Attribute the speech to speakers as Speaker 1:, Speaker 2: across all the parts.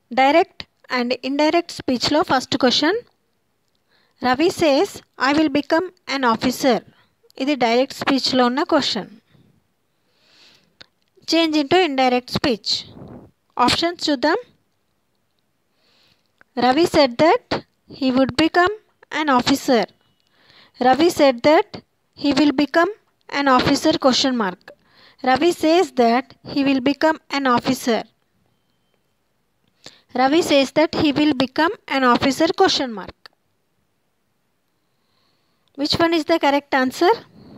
Speaker 1: Direct and indirect speech lo first question. Ravi says, I will become an officer. This is direct speech lo unna question. Change into indirect speech. Options chuddam. Ravi said that he would become an officer. Ravi said that he will become an officer question mark. Ravi says that he will become an officer. Ravi says that he will become an officer question mark. Which one is the correct answer?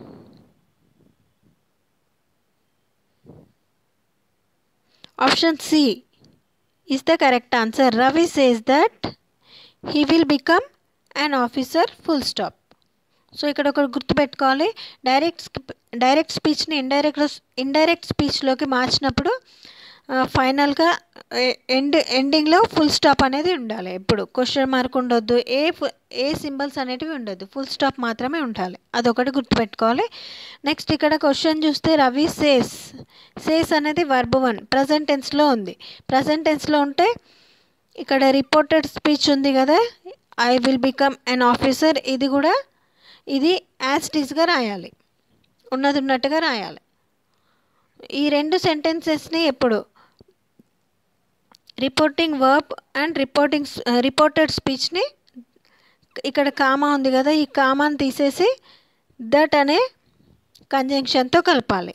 Speaker 1: Option C is the correct answer. Ravi says that he will become an officer full stop. So ఇక్కడ ఒక గుర్తుపెట్టుకోవాలి, direct స్పీచ్ని indirect స్పీచ్లోకి మార్చినప్పుడు ఫైనల్గా ఎండింగ్లో full stop అనేది ఉండాలి. ఎప్పుడు క్వశ్చన్ మార్క్ ఉండొద్దు, ఏ సింబల్స్ అనేటివి ఉండొద్దు, ఫుల్ స్టాప్ మాత్రమే ఉండాలి. అదొకటి గుర్తుపెట్టుకోవాలి. నెక్స్ట్ ఇక్కడ క్వశ్చన్ చూస్తే రవి సేస్ అనేది వర్బ్ 1 ప్రజెంట్ టెన్స్లో ఉంది. ప్రజెంట్ టెన్స్లో ఉంటే ఇక్కడ రిపోర్టెడ్ స్పీచ్ ఉంది కదా, I will become an officer, ఇది యాజ్ ఇట్ ఈస్గా రాయాలి, ఉన్నది ఉన్నట్టుగా రాయాలి. ఈ రెండు సెంటెన్సెస్ని ఎప్పుడు రిపోర్టింగ్ వర్బ్ అండ్ రిపోర్టెడ్ స్పీచ్ని ఇక్కడ కామా ఉంది కదా, ఈ కామాని తీసేసి దట్ అనే కంజంక్షన్తో కలపాలి.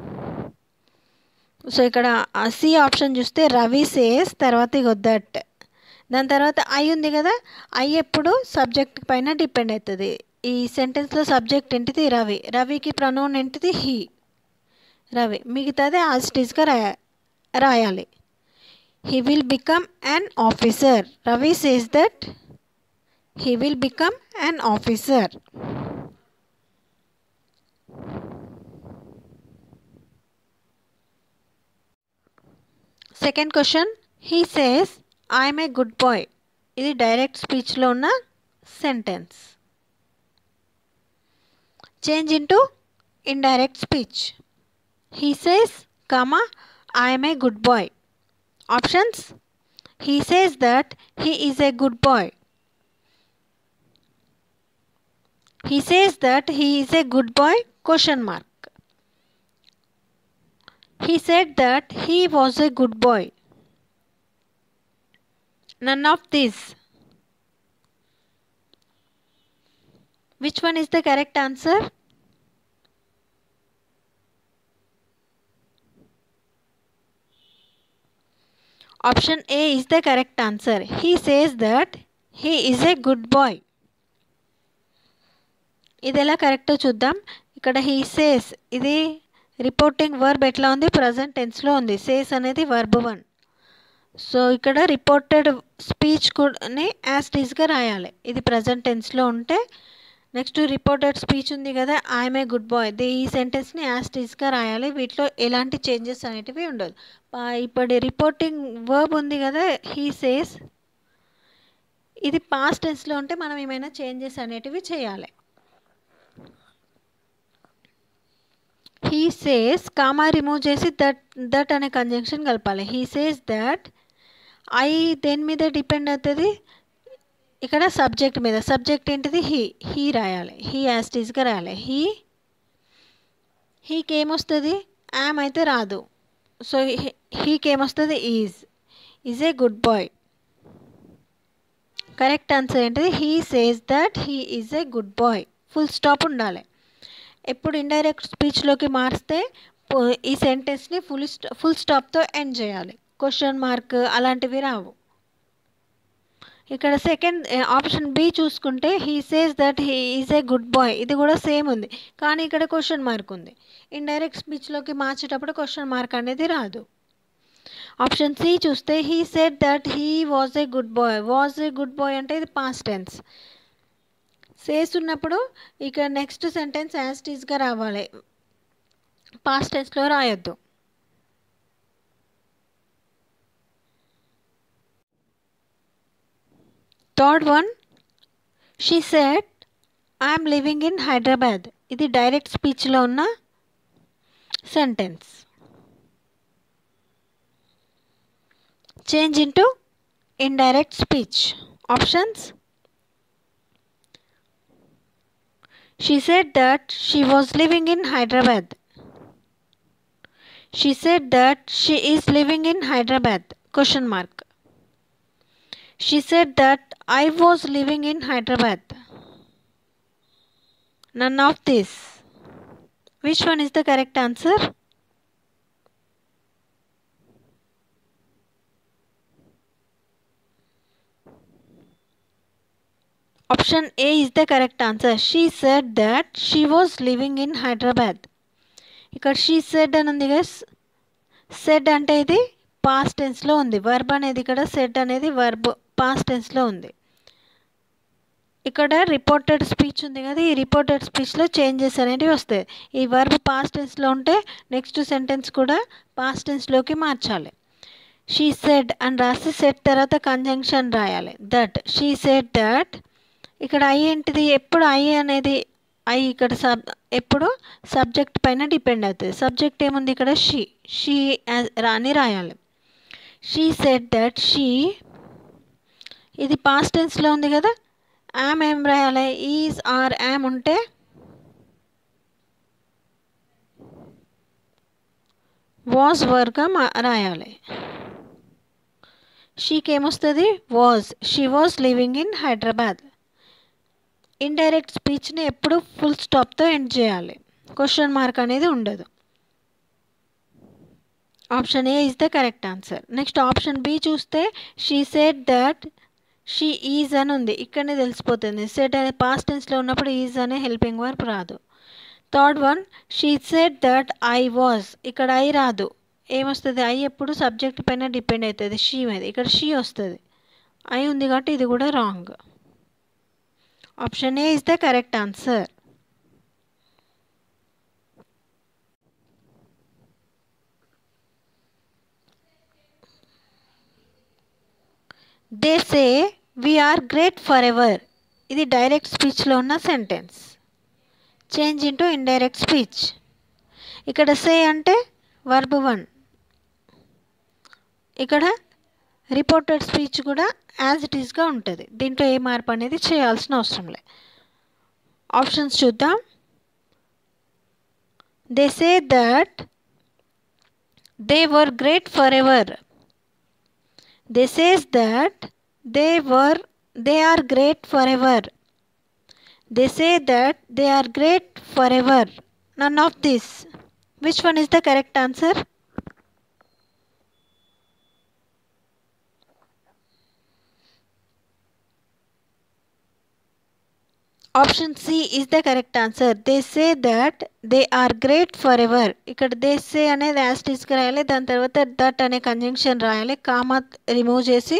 Speaker 1: సో ఇక్కడ సి ఆప్షన్ చూస్తే రవి సేస్ తర్వాత ఇగో దట్, దాని తర్వాత ఐ ఉంది కదా, ఐ ఎప్పుడు సబ్జెక్ట్ పైన డిపెండ్ అవుతుంది. ఈ సెంటెన్స్లో సబ్జెక్ట్ ఏంటిది రవికి ప్రొనౌన్ ఏంటిది హీ, రవి, మిగతాది యాజ్ ఇట్ ఈస్గా రాయాలి. He will become an officer. Ravi says that he will become an officer. Second question, he says I'm a good boy. ఇది డైరెక్ట్ స్పీచ్లో ఉన్న sentence. Change into indirect speech. He says, comma, I am a good boy. Options. He says that he is a good boy. He says that he is a good boy, question mark. He said that he was a good boy. None of these. Which one is the correct answer? Option A is the correct answer. He says that he is a good boy. ఇది ఎలా కరెక్టో చూద్దాం. ఇక్కడ he says, ఇది reporting verb ఎట్లా ఉంది, present టెన్స్లో ఉంది. సేస్ అనేది వర్బ్ 1. సో ఇక్కడ రిపోర్టెడ్ స్పీచ్ కూడా యాజ్ ఇట్ ఈస్గా రాయాలి, ఇది ప్రజెంట్ టెన్స్లో ఉంటే. నెక్స్ట్ రిపోర్టెడ్ స్పీచ్ ఉంది కదా, ఐఎమ్ ఏ గుడ్ బాయ్, ఈ సెంటెన్స్ని యాజ్ ఇట్ ఈస్గా రాయాలి. వీటిలో ఎలాంటి చేంజెస్ అనేటివి ఉండదు. ఇప్పుడు రిపోర్టింగ్ వర్బ్ ఉంది కదా, హీ సేస్, ఇది పాస్ట్ టెన్స్లో ఉంటే మనం ఏమైనా చేంజెస్ అనేటివి చేయాలి. హీ సేస్ కామా రిమూవ్ చేసి దట్ అనే కంజంక్షన్ కలపాలి. హీ సేస్ దట్, ఐ దేని మీద డిపెండ్ అవుతుంది, ఇక్కడ సబ్జెక్ట్ మీద. సబ్జెక్ట్ ఏంటిది హీ రాయాలి, హీ యాజ్ ఇట్ ఈస్గా రాయాలి. హీకి ఏమొస్తుంది, యామ్ అయితే రాదు. సో హీకి ఏమొస్తుంది, is a good boy. Correct answer ఏంటిది, he says that he is a good boy, full stop ఉండాలి. ఎప్పుడు ఇండైరెక్ట్ స్పీచ్లోకి మారిస్తే ఈ సెంటెన్స్ని ఫుల్ స్టాప్తో ఎండ్ చేయాలి, క్వశ్చన్ మార్క్ అలాంటివి రావు. ఇక్కడ సెకండ్ ఆప్షన్ బి చూసుకుంటే, he says that he is a good boy, ఇది కూడా సేమ్ ఉంది, కానీ ఇక్కడ క్వశ్చన్ మార్క్ ఉంది. ఇండైరెక్ట్ స్పీచ్లోకి మార్చేటప్పుడు క్వశ్చన్ మార్క్ అనేది రాదు. ఆప్షన్ సి చూస్తే, he said that he was a good boy. Was a good boy అంటే ఇది పాస్ట్ టెన్స్. సేస్ ఉన్నప్పుడు ఇక నెక్స్ట్ సెంటెన్స్ యాజ్ ఇట్ ఈస్గా రావాలి, పాస్ట్ టెన్స్లో రాయొద్దు. Third one, she said I'm living in Hyderabad. ఇది డైరెక్ట్ స్పీచ్లో ఉన్న sentence. Change into indirect speech. Options: she said that she was living in Hyderabad. She said that she is living in Hyderabad. Question mark. She said that I was living in Hyderabad. None of this. Which one is the correct answer? Option A is the correct answer. She said that she was living in Hyderabad. ఇక్కడ she said అని ఉంది guys. Said అంటే ఇది past tense లో ఉంది. Verb అనేది ఇక్కడ said అనేది verb past tense లో ఉంది. ఇక్కడ రిపోర్టెడ్ స్పీచ్ ఉంది కదా, ఈ రిపోర్టెడ్ స్పీచ్లో చేంజెస్ అనేవి వస్తాయి. ఈ వర్బ్ పాస్ట్ టెన్స్లో ఉంటే నెక్స్ట్ సెంటెన్స్ కూడా పాస్ట్ టెన్స్లోకి మార్చాలి. షీ సెడ్ అని రాసి సెడ్ తర్వాత కంజంక్షన్ రాయాలి. That she said that. ఇక్కడ ఐ ఏంటిది? ఎప్పుడు ఐ అనేది ఐ ఇక్కడ ఎప్పుడు సబ్జెక్ట్ పైన డిపెండ్ అవుతుంది. సబ్జెక్ట్ ఏముంది ఇక్కడ? షీ అని రాయాలి. షీ సెడ్ దట్ షీ, ఇది పాస్ట్ టెన్స్లో ఉంది కదా, యామ్ ఏం రాయాలి? ఈజ్ ఆర్ యామ్ ఉంటే వాజ్ వర్గా రాయాలి. షీకి ఏమొస్తుంది? Was. She was living in Hyderabad. Indirect స్పీచ్ని ఎప్పుడు ఫుల్ స్టాప్తో ఎండ్ చేయాలి. క్వశ్చన్ మార్క్ అనేది ఉండదు. Option A is the correct answer. Next option B చూస్తే she said that she is అని ఉంది. ఇక్కడనే తెలిసిపోతుంది. సెడ్ అనే పాస్ట్ టెన్స్లో ఉన్నప్పుడు ఈజ్ అనే హెల్పింగ్ వర్బ్ రాదు. Third one she said that I was. ఇక్కడ ఐ రాదు. ఏమొస్తుంది? ఐ ఎప్పుడు సబ్జెక్ట్ పైన డిపెండ్ అవుతుంది, షీ మీద. ఇక్కడ షీ వస్తుంది. ఐ ఉంది కాబట్టి ఇది కూడా wrong. Option A is the correct answer. They say we are great forever. ఇది డైరెక్ట్ స్పీచ్లో ఉన్న sentence. Change into indirect speech. ఇక్కడ సే అంటే వర్బ్ 1. ఇక్కడ రిపోర్టెడ్ స్పీచ్ కూడా యాజ్ ఇట్ ఈస్గా ఉంటుంది. దీంట్లో ఏ మార్పు అనేది చేయాల్సిన అవసరం లేదు. ఆప్షన్స్ చూద్దాం. They say that they were great forever. They says that they are great forever. They say that they are great forever. None of this. Which one is the correct answer? Option C is the correct answer. They say that they are great forever. ఇక్కడ they say అనేది as it ఈస్గా రాయాలి. దాని తర్వాత that అనే conjunction రాయాలి. Comma remove చేసి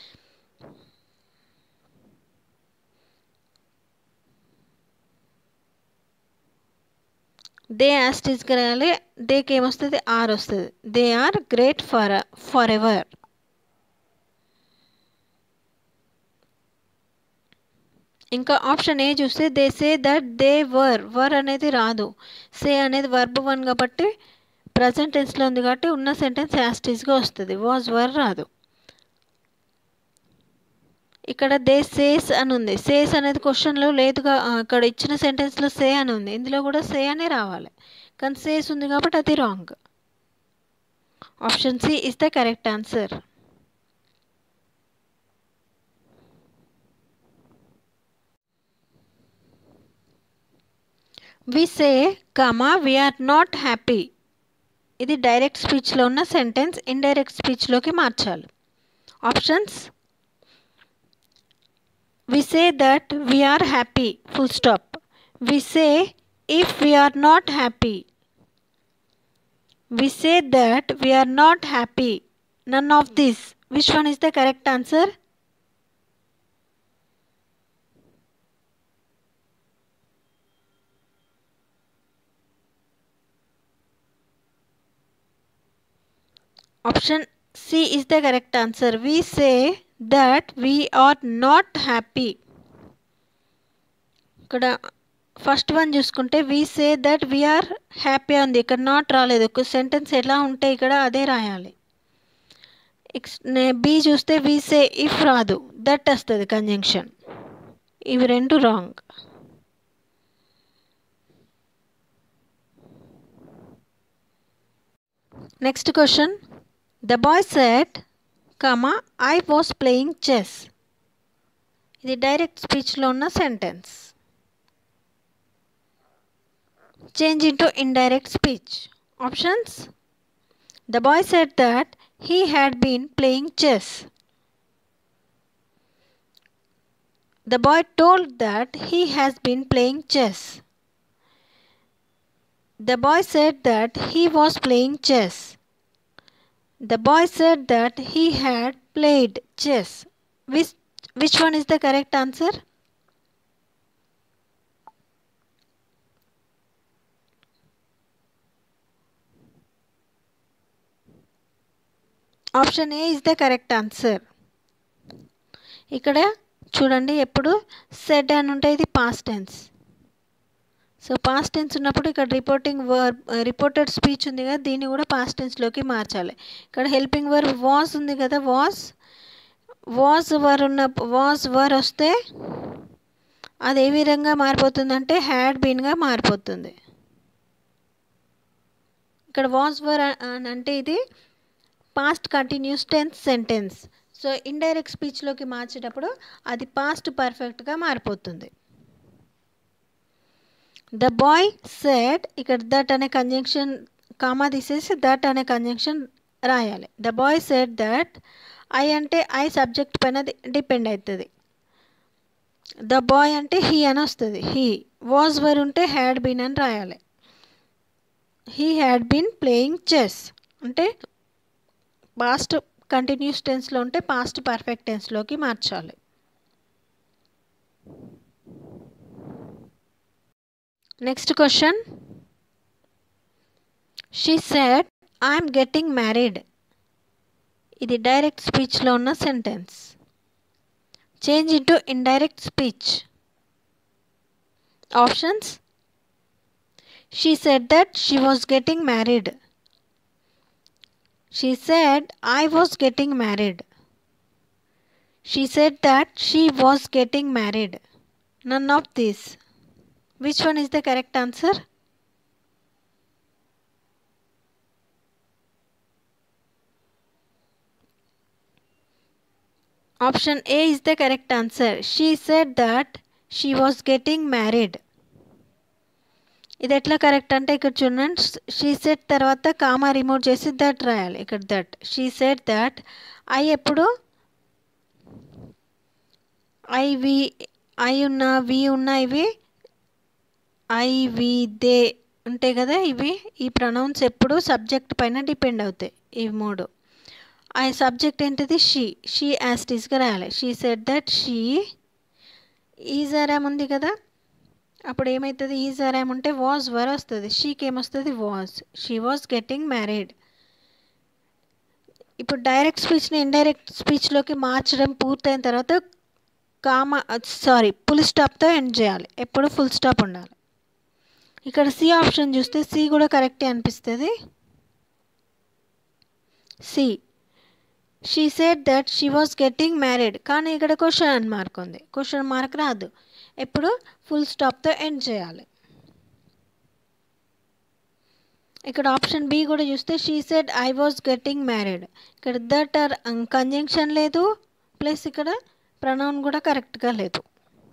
Speaker 1: they as it ఈస్గా రాయాలి. దేకి ఏమొస్తుంది? ఆర్ వస్తుంది. They are great forever. ఇంకా ఆప్షన్ ఏ చూస్తే they say that they were అనేది రాదు. సే అనేది వర్బ్ 1 కాబట్టి ప్రజెంట్ టెన్స్లో ఉంది కాబట్టి ఉన్న సెంటెన్స్ యాస్టీస్గా వస్తుంది. వాజ్ వర్ రాదు. ఇక్కడ దే సేస్ అని ఉంది. సేస్ అనేది క్వశ్చన్లో లేదుగా, ఇక్కడ ఇచ్చిన సెంటెన్స్లో సే అని ఉంది. ఇందులో కూడా సే అనే రావాలి, కానీ సేస్ ఉంది కాబట్టి అది wrong. Option C is the correct answer. We say comma we are not happy. ఇది డైరెక్ట్ స్పీచ్లో ఉన్న సెంటెన్స్ ఇండైరెక్ట్ స్పీచ్లోకి మార్చాలి. Options: we say that we are happy full stop. We say if we are not happy. We say that we are not happy. None of this. Which one is the correct answer? Option C is the correct answer. We say that we are not happy. ఇక్కడ first one చూసుకుంటే we say that we are happy ఉంది. ఇక్కడ not రాలేదు. ఒక sentence ఎలా ఉంటే ఇక్కడ అదే రాయాలి. బి చూస్తే వి సే ఇఫ్ రాదు, దట్ వస్తుంది కంజంక్షన్. ఇవి రెండు wrong. Next question, the boy said, I was playing chess. ఇది డైరెక్ట్ స్పీచ్లో ఉన్న sentence. Change into indirect speech. Options, the boy said that he had been playing chess. The boy told that he has been playing chess. The boy said that he was playing chess. The boy said that he had played chess. Which one is the correct answer? Option A is the correct answer. ఇక్కడ చూడండి, ఎప్పుడు said అని ఉంటే ఇది past tense. So past tense ఉన్నప్పుడు ఇక్కడ reported speech ఉంది కదా, దీన్ని కూడా పాస్ట్ టెన్స్లోకి మార్చాలి. ఇక్కడ హెల్పింగ్ వర్బ్ వాస్ ఉంది కదా, వాస్ వర్ వస్తే అది ఏ విధంగా మారిపోతుందంటే హ్యాడ్ బీన్గా మారిపోతుంది. ఇక్కడ వాస్ వర్ అని అంటే ఇది past continuous tense sentence. So indirect స్పీచ్లోకి మార్చేటప్పుడు అది పాస్ట్ పర్ఫెక్ట్గా మారిపోతుంది. ద బాయ్ సెడ్, ఇక్కడ దట్ అనే కంజంక్షన్ కామా తీసేసి దట్ అనే కంజంక్షన్ రాయాలి. The boy said that, I అంటే ఐ సబ్జెక్ట్ పైన డిపెండ్ అవుతుంది. ద బాయ్ అంటే హీ అని వస్తుంది. హీ వాజ్ వర్ ఉంటే హ్యాడ్ బీన్ అని రాయాలి. He had been playing chess అంటే పాస్ట్ కంటిన్యూస్ టెన్స్లో ఉంటే పాస్ట్ పర్ఫెక్ట్ టెన్స్లోకి మార్చాలి. Next question, she said I'm getting married. ఇది డైరెక్ట్ స్పీచ్లో ఉన్న sentence. Change into indirect speech. Options, she said that she was getting married. She said I was getting married. She said that she was getting married. None of these. Which one is the correct answer? Option A is the correct answer. She said that she was getting married. ఇది ఎట్లా correct అంటే ఇక్కడ చూడండి, she said తర్వాత comma remove చేసి that రాయాలి. ఇక్కడ that, she said that, I ఎప్పుడు ఐ ఉన్న వి ఉన్న ఇవి ఐ వి దే ఉంటాయి కదా, ఈ ప్రొనౌన్స్ ఎప్పుడు సబ్జెక్ట్ పైన డిపెండ్ అవుతాయి. ఇవి మూడు. ఆ సబ్జెక్ట్ ఏంటిది? షీ యాస్టీస్గా రాయాలి. She said that she is are am ఉంది కదా, అప్పుడు ఏమవుతుంది? ఈజ్ ఆరామ్ ఉంటే వాజ్ వర్ వస్తుంది. షీకి ఏమొస్తుంది? Was. She was getting married. ఇప్పుడు డైరెక్ట్ స్పీచ్ని ఇండైరెక్ట్ స్పీచ్లోకి మార్చడం పూర్తయిన తర్వాత ఫుల్ స్టాప్తో ఎండ్ చేయాలి. ఎప్పుడు ఫుల్ స్టాప్ ఉండాలి. ఇక్కడ సి ఆప్షన్ చూస్తే సి కూడా కరెక్టే అనిపిస్తుంది. C, she said that she was getting married, కానీ ఇక్కడ క్వశ్చన్ మార్క్ ఉంది. క్వశ్చన్ మార్క్ రాదు, ఎప్పుడు ఫుల్ స్టాప్తో ఎండ్ చేయాలి. ఇక్కడ ఆప్షన్ బి కూడా చూస్తే she said I was getting married, ఇక్కడ దట్ ఆర్ కంజంక్షన్ లేదు, ప్లస్ ఇక్కడ ప్రొనౌన్ కూడా కరెక్ట్గా లేదు.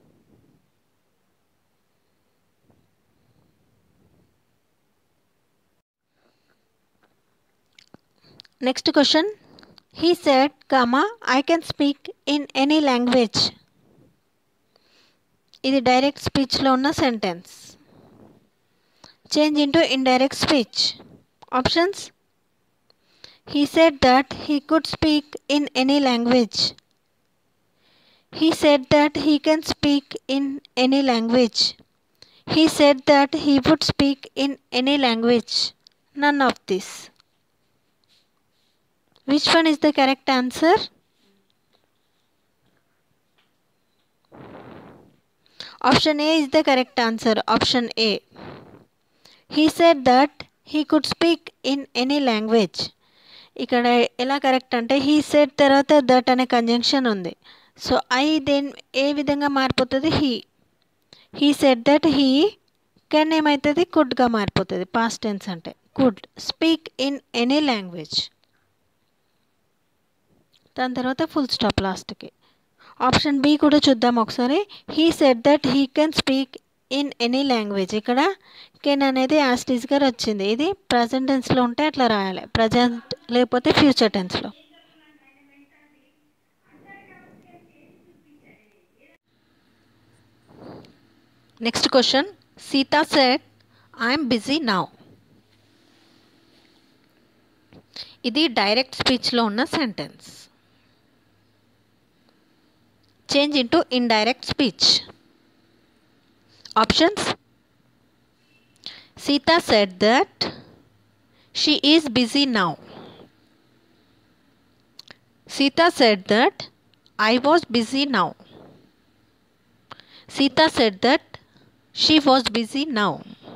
Speaker 1: Next question, he said, I can speak in any language. ఇది డైరెక్ట్ స్పీచ్లో ఉన్న sentence. Change into indirect speech. Options, he said that he could speak in any language. He said that he can speak in any language. He said that he would speak in any language. None of this. Which one is the correct answer? Option A is the correct answer. Option A. He said that he could speak in any language. ఇక్కడ ఎలా correct అంటే he said తర్వాత that అనే conjunction ఉంది. So I ఏ విధంగా మారిపోతుంది? He said that he can ఏమవుతుంది? కుడ్గా మారిపోతుంది. పాస్ట్ టెన్స్ అంటే could speak in any language. దాని తర్వాత ఫుల్ స్టాప్ లాస్ట్కి. ఆప్షన్ బి కూడా చూద్దాం ఒకసారి. He said that he can speak in any language. ఇక్కడ కెన్ అనేది యాస్టీస్గా వచ్చింది. ఇది ప్రజెంట్ టెన్స్లో ఉంటే అట్లా రాయాలి, ప్రజెంట్ లేకపోతే ఫ్యూచర్ టెన్స్లో. Next question, Sita said I'm busy now. ఇది డైరెక్ట్ స్పీచ్లో ఉన్న sentence. Change into indirect speech. Options: Sita said that she is busy now. Sita said that I was busy now. Sita said that she was busy now.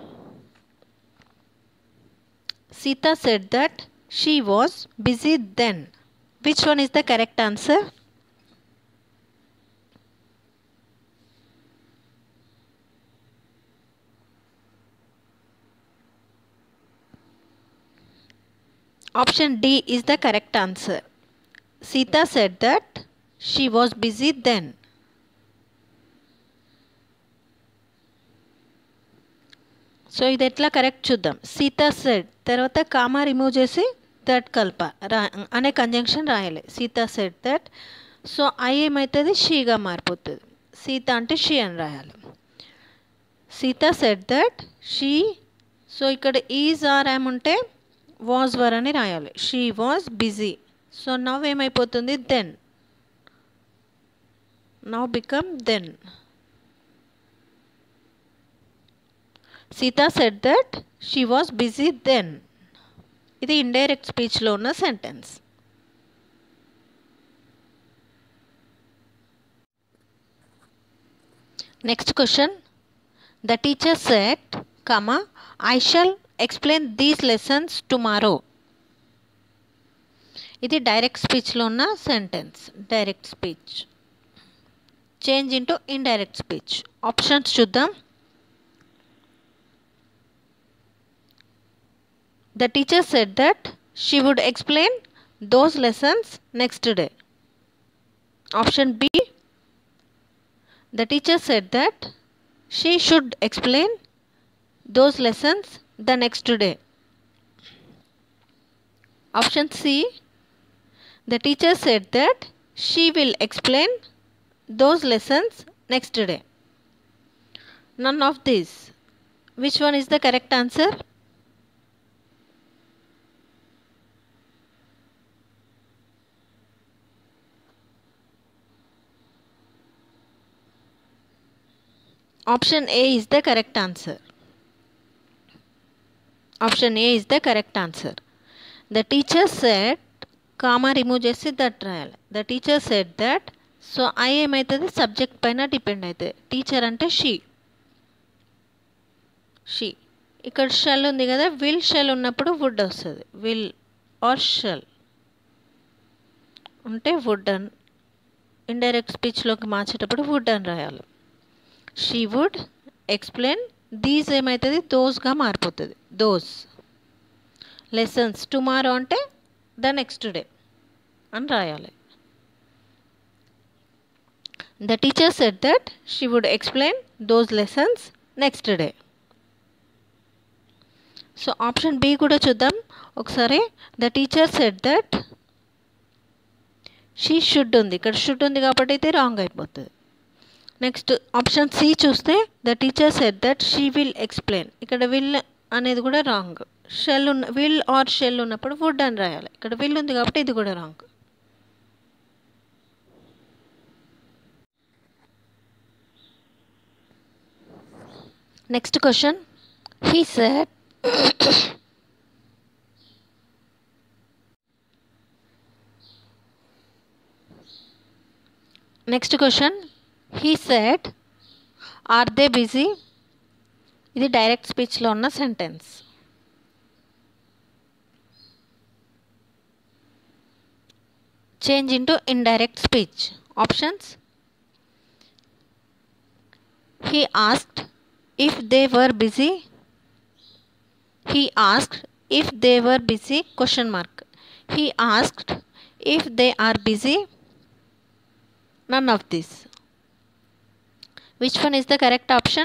Speaker 1: Sita said that she was busy then. Which one is the correct answer? Option D is the correct answer. Sita said that she was busy then. So ఇది ఎట్లా correct చూద్దాం. Sita said తర్వాత comma remove చేసి that కల్ప అనే conjunction రాయాలి. Sita said that. So I ఏమవుతుంది? షీగా మారిపోతుంది. సీత అంటే షీ అని రాయాలి. Sita said that she. So ఇక్కడ ఈజ్ ఆర్ యామ్ ఉంటే వాజ్ వర్ అని రాయాలి. She was busy. So now ఏమైపోతుంది? Then. Now become then. Sita said that she was busy then. ఇది ఇండైరెక్ట్ స్పీచ్లో ఉన్న sentence. Next question, the teacher said, I shall explain these lessons tomorrow. ఇది direct స్పీచ్లో ఉన్న sentence. Direct speech. Change into indirect speech. Options చూద్దాం. The teacher said that she would explain those lessons next day. Option B, the teacher said that she should explain those lessons the next day. Option C, the teacher said that she will explain those lessons next day. None of these. Which one is the correct answer? Option A is the correct answer. Option A is the correct answer. The teacher said, comma remove చేసి that రాయాలి. The teacher said that. So I ఏమవుతుంది? Subject పైన depend అవుతుంది. Teacher అంటే she. ఇక్కడ shall ఉంది కదా, will shall ఉన్నప్పుడు వుడ్ వస్తుంది. విల్ ఆర్ షెల్ ఉంటే వుడ్ అని, ఇండైరెక్ట్ స్పీచ్లోకి మార్చేటప్పుడు వుడ్ అని రాయాలి. She would explain. దీస్ ఏమవుతుంది? దోస్గా మారిపోతుంది. Those lessons. టుమారో అంటే ద నెక్స్ట్ డే అని రాయాలి. The teacher said that she would explain those lessons next day. So option B కూడా చూద్దాం ఒకసారి. The teacher said that she should ఉంది. ఇక్కడ షుడ్ ఉంది కాబట్టి అయితే రాంగ్ అయిపోతుంది. నెక్స్ట్ ఆప్షన్ సి చూస్తే the teacher said that she will explain. ఇక్కడ విల్ అనేది కూడా wrong. Shall will or shall ఉన్నప్పుడు వుడ్ అని రాయాలి. ఇక్కడ విల్ ఉంది కాబట్టి ఇది కూడా wrong. Next question, he said next question, he said are they busy. ఇది డైరెక్ట్ స్పీచ్లో ఉన్న sentence. Change into indirect speech. Options: he asked if they were busy. He asked if they were busy, question mark. He asked if they are busy. None of this. Which one is the correct option?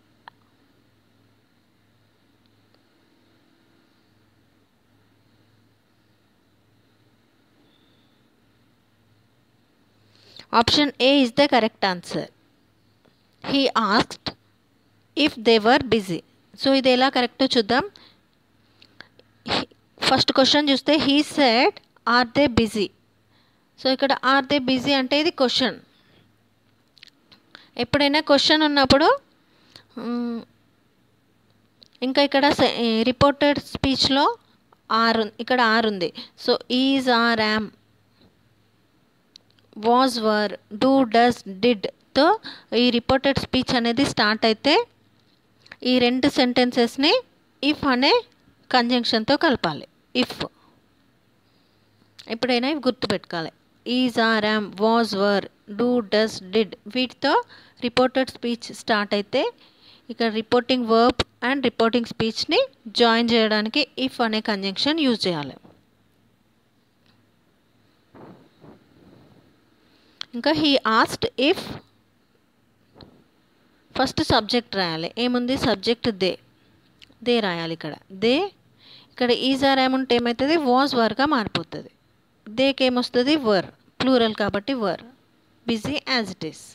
Speaker 1: Option A is the correct answer. He asked if they were busy. So ఇది ఎలా కరెక్టో చూద్దాం. First question చూస్తే he said are they busy. So ఇక్కడ are they busy అంటే ఇది question. ఎప్పుడైనా question ఉన్నప్పుడు ఇంకా ఇక్కడ రిపోర్టెడ్ స్పీచ్లో ఆర్ ఇక్కడ ఆర్ ఉంది. So is, are, am, was, were, do, does, డిడ్తో ఈ రిపోర్టెడ్ స్పీచ్ అనేది స్టార్ట్ అయితే ఈ రెండు సెంటెన్సెస్ని ఇఫ్ అనే కంజంక్షన్తో కలపాలి. ఇఫ్ ఎప్పుడైనా ఇవి గుర్తుపెట్టుకోవాలి. Is, are, am, was, were, do, does, did వీటితో రిపోర్టెడ్ స్పీచ్ స్టార్ట్ అయితే ఇక్కడ రిపోర్టింగ్ వర్బ్ అండ్ రిపోర్టింగ్ స్పీచ్ని జాయిన్ చేయడానికి ఇఫ్ అనే కంజంక్షన్ యూజ్ చేయాలి. ఇంకా he asked if first subject రాయాలి. ఏముంది? సబ్జెక్ట్ దే రాయాలి. ఇక్కడ ఈజ్, ఆర్, యామ్ ఉంటే ఏమవుతుంది? వాజ్, వర్గా మారిపోతుంది. దేకి ఏమొస్తుంది? వర్, ప్లూరల్ కాబట్టి were. Busy as it is.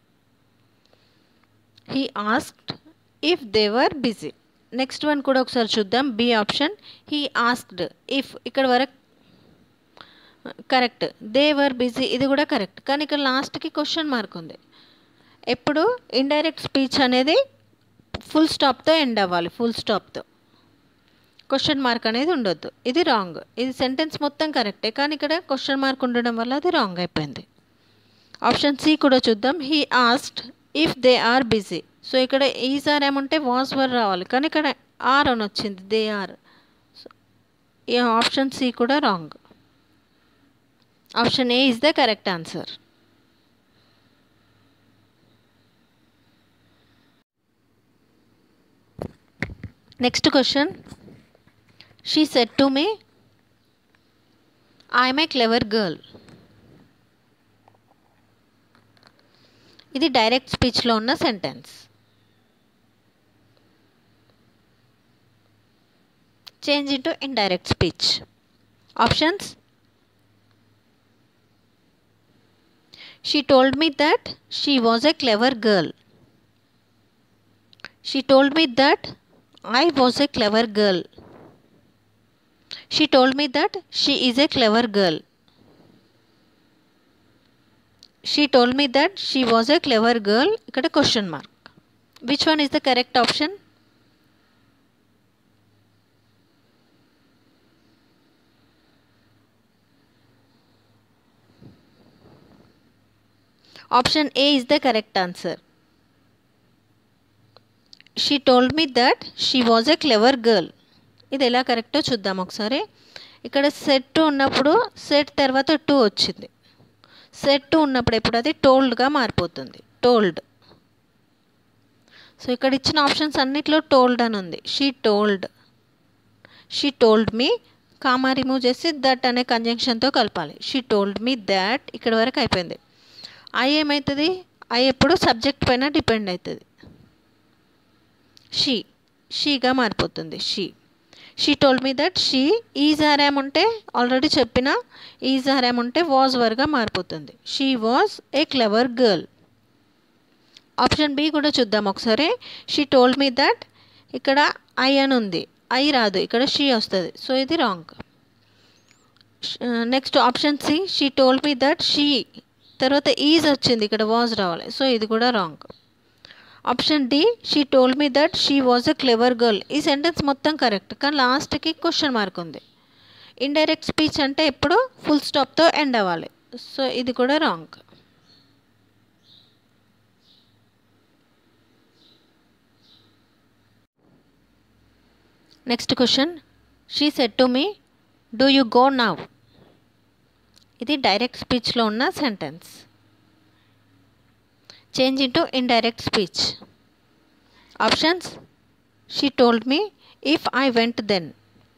Speaker 1: He asked if they were busy. Next one కూడా ఒకసారి చూద్దాం. B option. He asked if ఇక్కడ వరకు కరెక్ట్. దే వర్ బిజీ ఇది కూడా కరెక్ట్. కానీ ఇక్కడ లాస్ట్కి క్వశ్చన్ మార్క్ ఉంది. ఎప్పుడు ఇండైరెక్ట్ స్పీచ్ అనేది ఫుల్ స్టాప్తో ఎండ్ అవ్వాలి. ఫుల్ స్టాప్తో, క్వశ్చన్ మార్క్ అనేది ఉండొద్దు. ఇది రాంగ్. ఇది సెంటెన్స్ మొత్తం కరెక్టే కానీ ఇక్కడ క్వశ్చన్ మార్క్ ఉండడం వల్ల అది రాంగ్ అయిపోయింది. ఆప్షన్ సి కూడా చూద్దాం. He asked if they are busy. So ఇక్కడ ఈజ్, ఆర్, ఏమంటే వాజ్, వర్ రావాలి కానీ ఇక్కడ ఆర్ అని వచ్చింది. They are. ఈ ఆప్షన్ సి కూడా wrong. Option A is the correct answer. Next question. She said to me I'm a clever girl. ఇది డైరెక్ట్ స్పీచ్లో ఉన్న sentence. Change into indirect speech. Options: she told me that she was a clever girl. She told me that I was a clever girl. She told me that she is a clever girl. She told me that she was a clever girl. ikkada question mark. Which one is the correct option? Option A is the correct answer. She told me that she was a clever girl. ఇది ఎలా కరెక్టో చూద్దాం ఒకసారి. ఇక్కడ set ఉన్నప్పుడు set తర్వాత to వచ్చింది. Set ఉన్నప్పుడు ఎప్పుడు అది టోల్డ్గా మారిపోతుంది. టోల్డ్. సో ఇక్కడ ఇచ్చిన ఆప్షన్స్ అన్నిట్లో టోల్డ్ అని ఉంది. She told me comma remove చేసి దట్ అనే కంజంక్షన్తో కలపాలి. షీ టోల్డ్ మీ దాట్ ఇక్కడ వరకు అయిపోయింది. ఐ ఏమవుతుంది? ఐ ఎప్పుడు సబ్జెక్ట్ పైన డిపెండ్ అవుతుంది. షీగా మారిపోతుంది. She told me that she. Is, are, am ఉంటే ఆల్రెడీ చెప్పిన ఈజ్, ఆర్, యామ్ ఉంటే వాజ్, వర్గా మారిపోతుంది. She was a clever girl. Option B కూడా చూద్దాం ఒకసారి. షీ టోల్డ్ మీ దట్ ఇక్కడ ఐ అని ఉంది. ఐ రాదు, ఇక్కడ షీ వస్తుంది. సో ఇది wrong. Next option C. She told me that she తర్వాత ఈజ్ వచ్చింది, ఇక్కడ వాజ్ రావాలి. సో ఇది కూడా wrong. Option D. She told me that she was a clever girl. ఈ సెంటెన్స్ మొత్తం కరెక్ట్ కానీ లాస్ట్కి క్వశ్చన్ మార్క్ ఉంది. ఇండైరెక్ట్ స్పీచ్ అంటే ఎప్పుడు ఫుల్ స్టాప్తో ఎండ్ అవ్వాలి. సో ఇది కూడా wrong. Next question. She said to me do you go now. ఇది డైరెక్ట్ స్పీచ్లో ఉన్న sentence. Change into indirect speech. Options: she told me if I went then.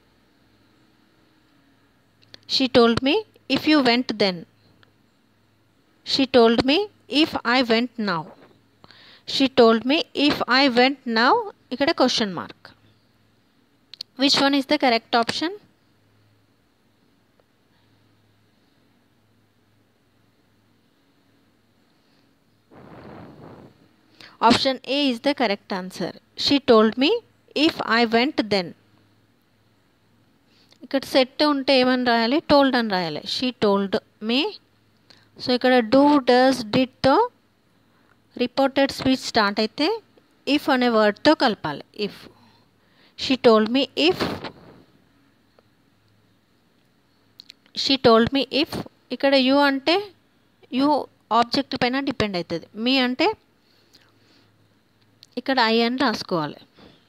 Speaker 1: She told me if you went then. She told me if I went now. She told me if I went now. ఇక్కడ question mark. Which one is the correct option? Option A is the correct answer. She told me if I went then. ఇక్కడ set ఉంటే ఏమని రాయాలి? Told అని రాయాలి. She told me. So ఇక్కడ do, does, డిడ్తో reported speech start అయితే if అనే వర్డ్తో కలపాలి. If. She told me if. She told me if. ఇక్కడ యూ అంటే యూ ఆబ్జెక్ట్ పైన డిపెండ్ అవుతుంది. మీ అంటే ఇక్కడ ఐ అని రాసుకోవాలి.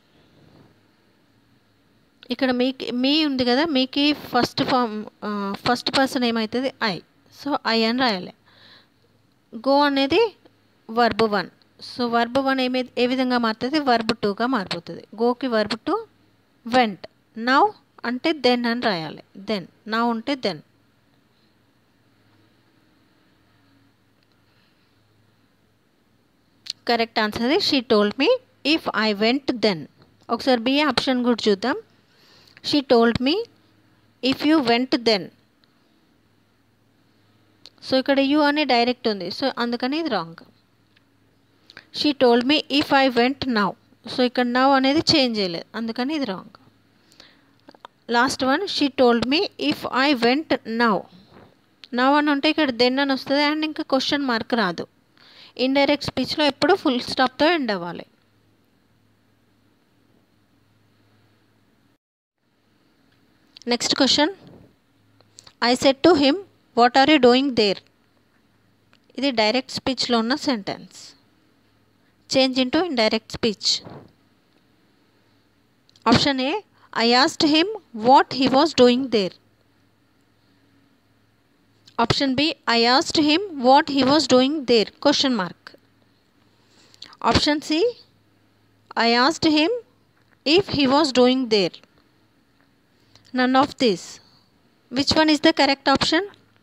Speaker 1: ఇక్కడ మీ ఉంది కదా, మీకి ఫస్ట్ పర్సన్ ఏమవుతుంది? ఐ. సో ఐ అని రాయాలి. గో అనేది వర్బ్ 1. సో వర్బ్ 1 ఏ విధంగా మారుతుంది? వర్బ్ 2గా మారిపోతుంది. గోకి వర్బ్ 2 వెంట్. నౌ అంటే దెన్ అని రాయాలి. దెన్. నౌ అంటే then. Correct answer she told me if I went then. ఒకసారి బి ఆప్షన్ కూడా చూద్దాం. She told me if you went then. So ఇక్కడ యూ అని డైరెక్ట్ ఉంది. సో అందుకని ఇది wrong. She told me if I went now. So ఇక్కడ now అనేది చేంజ్ చేయలేదు. అందుకని ఇది wrong. Last one, she told me if I went now. Now అని ఉంటే ఇక్కడ దెన్ అని వస్తుంది అండ్ ఇంకా క్వశ్చన్ మార్క్ రాదు. ఇండైరెక్ట్ స్పీచ్లో ఎప్పుడు ఫుల్ స్టాప్తో ఎండ్ అవ్వాలి. Next question. I said to him what are you doing there. ఇది డైరెక్ట్ స్పీచ్లో ఉన్న sentence. Change into indirect speech. Option A, I asked him what he was doing there. Option B, I asked him what he was doing there? Question mark. Option C, I asked him if he was doing there. None of this. Which one is the correct option?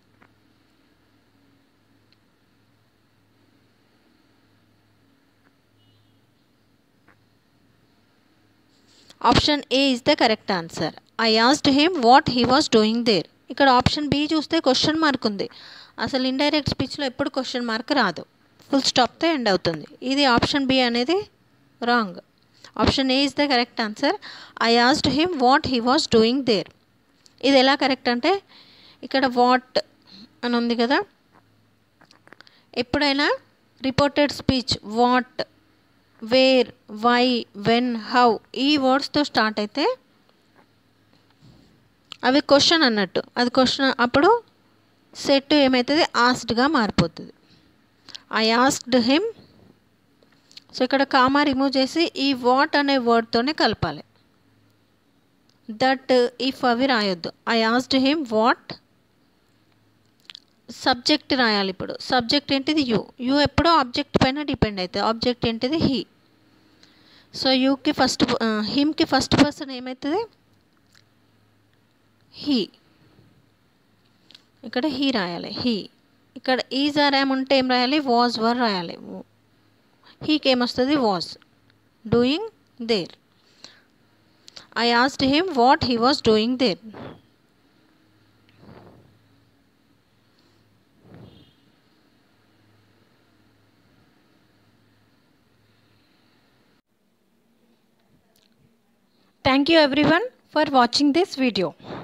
Speaker 1: Option A is the correct answer. I asked him what he was doing there. ఇక్కడ option B చూస్తే question mark ఉంది. అసలు indirect స్పీచ్లో ఎప్పుడు question mark రాదు. Full స్టాప్తో end అవుతుంది. ఇది ఆప్షన్ బి అనేది wrong. Option A is the correct answer. I asked him what he was doing there. ఇది ఎలా కరెక్ట్ అంటే ఇక్కడ వాట్ అని ఉంది కదా, ఎప్పుడైనా reported speech what, where, why, when, how ఈ వర్డ్స్తో స్టార్ట్ అయితే అవి క్వశ్చన్ అన్నట్టు. అది క్వశ్చన్ అప్పుడు సెట్ ఏమవుతుంది? ఆస్క్డ్గా మారిపోతుంది. I asked him. సో ఇక్కడ కామా రిమూవ్ చేసి ఈ వాట్ అనే వర్డ్తోనే కలపాలి. దట్, ఇఫ్ అవి రాయొద్దు. I asked him what. Subject రాయాలి. ఇప్పుడు సబ్జెక్ట్ ఏంటిది? యూ. యూ ఎప్పుడో ఆబ్జెక్ట్ పైన డిపెండ్ అవుతుంది. ఆబ్జెక్ట్ ఏంటిది? హీ. సో యూకి ఫస్ట్, హిమ్కి ఫస్ట్ పర్సన్ ఏమవుతుంది? హీ. ఇక్కడ హీ రాయాలి. హీ. ఇక్కడ ఈజ్ ఆర్ యామ్ ఉంటే ఏం రాయాలి? వాజ్, వర్ రాయాలి. హీకి ఏమొస్తుంది? Was doing there. I asked him what he was doing there. Thank you everyone for watching this video.